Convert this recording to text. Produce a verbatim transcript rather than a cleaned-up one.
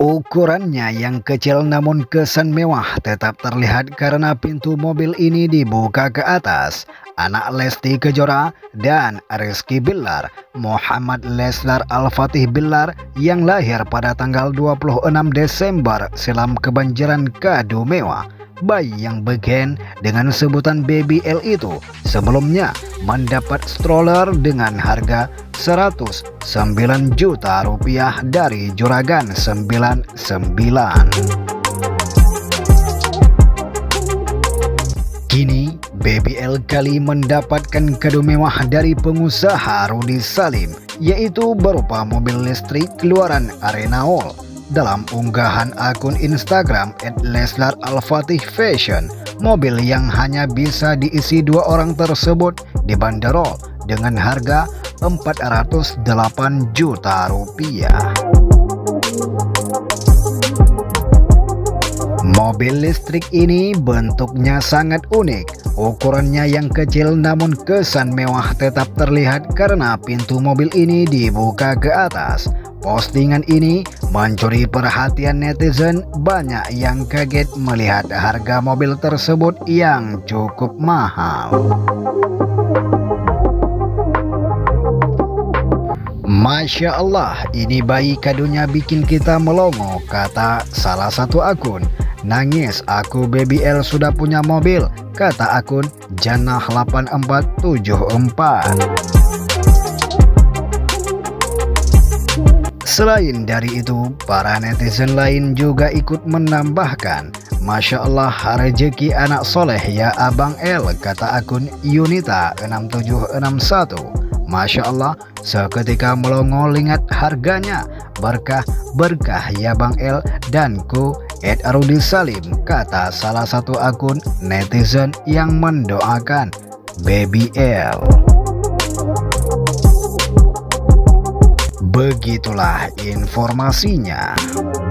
Ukurannya yang kecil namun kesan mewah tetap terlihat karena pintu mobil ini dibuka ke atas. Anak Lesti Kejora dan Rizky Bilar, Muhammad Leslar Al-Fatih Bilar, yang lahir pada tanggal dua puluh enam Desember silam kebanjiran kado mewah. Bayi yang beken dengan sebutan Baby L itu sebelumnya mendapat stroller dengan harga seratus sembilan juta rupiah dari Juragan sembilan sembilan. Kini Baby L kali mendapatkan kado mewah dari pengusaha Rudy Salim, yaitu berupa mobil listrik keluaran Arenaol. Dalam unggahan akun Instagram et leslar alfatih fashion, mobil yang hanya bisa diisi dua orang tersebut dibanderol dengan harga empat ratus delapan juta rupiah. Mobil listrik ini bentuknya sangat unik. Ukurannya yang kecil namun kesan mewah tetap terlihat karena pintu mobil ini dibuka ke atas. Postingan ini mencuri perhatian netizen. Banyak yang kaget melihat harga mobil tersebut yang cukup mahal. Masya Allah, ini bayi kadonya bikin kita melongo, kata salah satu akun. Nangis aku, Baby L sudah punya mobil, kata akun Jannah delapan empat tujuh empat. Selain dari itu, para netizen lain juga ikut menambahkan, Masya Allah, rezeki anak soleh ya Abang L, kata akun Yunita enam tujuh enam satu. Masya Allah, seketika melongo lihat harganya, berkah-berkah ya Bang L dan ku et Rudy Salim, kata salah satu akun netizen yang mendoakan Baby L. Begitulah informasinya.